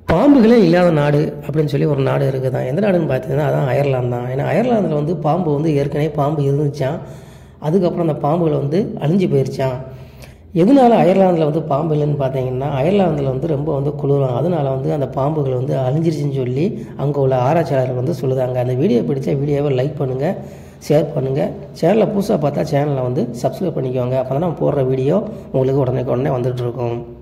பாம்புகளே இல்லாத நாடு அப்படின்னு சொல்லி ஒரு நாடு இருக்குது தான். எந்த நாடுன்னு பார்த்தீங்கன்னா அதான் அயர்லாந்து தான். ஏன்னா அயர்லாந்தில் வந்து பாம்பு வந்து ஏற்கனவே பாம்பு இருந்துச்சான். அதுக்கப்புறம் அந்த பாம்புகள் வந்து அழிஞ்சு போயிருச்சான். எதனால அயர்லாந்தில் வந்து பாம்பு இல்லைன்னு பார்த்தீங்கன்னா அயர்லாந்தில் வந்து ரொம்ப வந்து குளிரும். அதனால வந்து அந்த பாம்புகள் வந்து அழிஞ்சிருச்சுன்னு சொல்லி அங்கே உள்ள ஆராய்ச்சியாளர்கள் வந்து சொல்லுதாங்க. அந்த வீடியோ பிடிச்ச வீடியோவை லைக் பண்ணுங்கள், ஷேர் பண்ணுங்கள். சேனலை புதுசாக பார்த்தா சேனலை வந்து சப்ஸ்கிரைப் பண்ணிக்கோங்க. அப்போ தான் நம்ம போடுற வீடியோ உங்களுக்கு உடனே வந்துகிட்ருக்கும்.